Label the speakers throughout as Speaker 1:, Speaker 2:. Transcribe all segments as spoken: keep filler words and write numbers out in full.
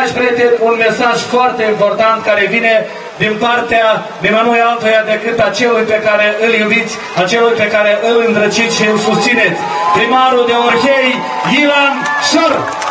Speaker 1: dragi prieteni, un mesaj foarte important care vine din partea nimănui altuia decât a celui pe care îl iubiți, a celui pe care îl îndrăciți și îl susțineți. Primarul de Orhei, Ilan Șor!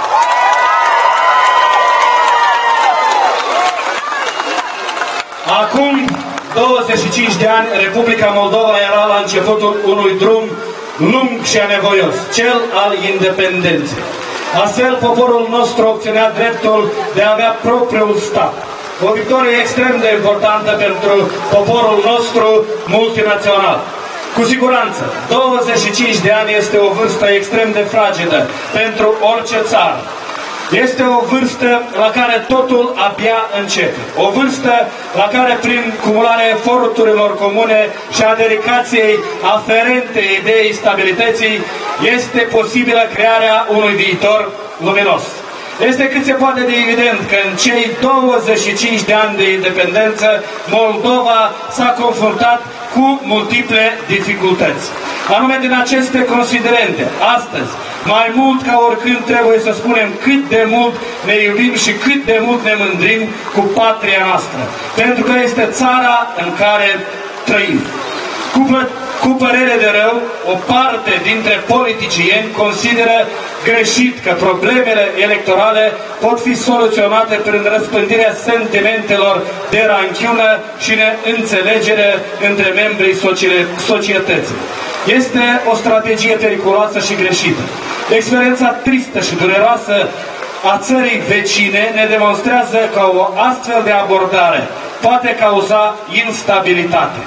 Speaker 1: Acum douăzeci și cinci de ani, Republica Moldova era la începutul unui drum lung și anevoios, cel al independenței. Astfel, poporul nostru obținea dreptul de a avea propriul stat. O victorie extrem de importantă pentru poporul nostru multinațional. Cu siguranță, douăzeci și cinci de ani este o vârstă extrem de fragedă pentru orice țară. Este o vârstă la care totul abia începe. O vârstă la care, prin cumularea eforturilor comune și a dedicației aferente ideii stabilității, este posibilă crearea unui viitor luminos. Este cât se poate de evident că în cei douăzeci și cinci de ani de independență, Moldova s-a confruntat cu multiple dificultăți. Anume, din aceste considerente, astăzi, mai mult ca oricând, trebuie să spunem cât de mult ne iubim și cât de mult ne mândrim cu patria noastră. Pentru că este țara în care trăim. Cu, cu părere de rău, o parte dintre politicieni consideră greșit că problemele electorale pot fi soluționate prin răspândirea sentimentelor de ranchiună și neînțelegere între membrii societății. Este o strategie periculoasă și greșită. Experiența tristă și dureroasă a țării vecine ne demonstrează că o astfel de abordare poate cauza instabilitate.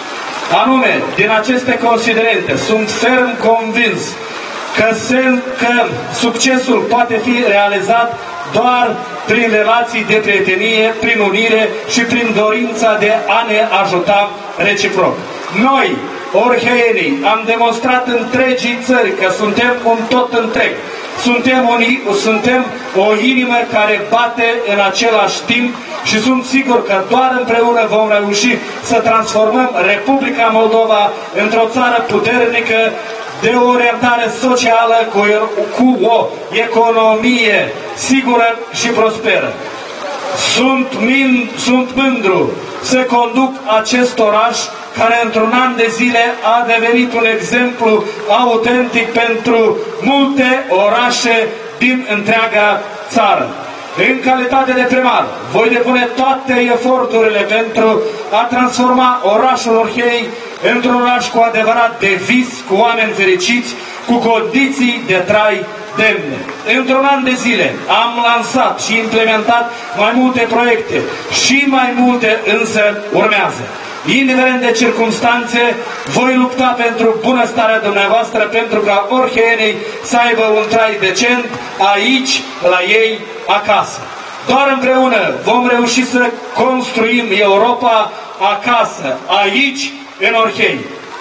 Speaker 1: Anume, din aceste considerente, sunt ferm convins că, sen, că succesul poate fi realizat doar prin relații de prietenie, prin unire și prin dorința de a ne ajuta reciproc. Noi, orheienii, am demonstrat întregii țări că suntem un tot întreg. Suntem, unii, suntem o inimă care bate în același timp și sunt sigur că doar împreună vom reuși să transformăm Republica Moldova într-o țară puternică, de o orientare socială, cu, cu o economie sigură și prosperă. Sunt, min, sunt mândru să conduc acest oraș care într-un an de zile a devenit un exemplu autentic pentru multe orașe din întreaga țară. În calitate de primar, voi depune toate eforturile pentru a transforma orașul Orhei într-un oraș cu adevărat de vis, cu oameni fericiți, cu condiții de trai demne. Într-un an de zile am lansat și implementat mai multe proiecte și mai multe însă urmează. Indiferent de circunstanțe, voi lupta pentru bunăstarea dumneavoastră, pentru ca orheienii să aibă un trai decent aici, la ei, acasă. Doar împreună vom reuși să construim Europa acasă, aici, în Orhei.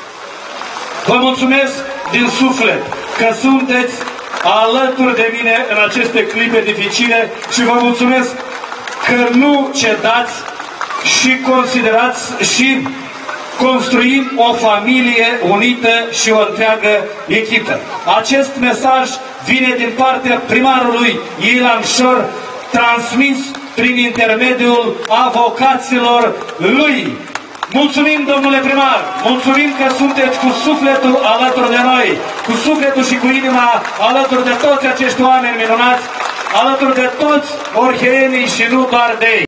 Speaker 1: Vă mulțumesc din suflet că sunteți alături de mine în aceste clipe dificile și vă mulțumesc că nu cedați și considerați și construim o familie unită și o întreagă echipă. Acest mesaj vine din partea primarului Ilan Șor, transmis prin intermediul avocaților lui. Mulțumim, domnule primar, mulțumim că sunteți cu sufletul alături de noi, cu sufletul și cu inima alături de toți acești oameni minunați, alături de toți orheienii și nu doar de ei.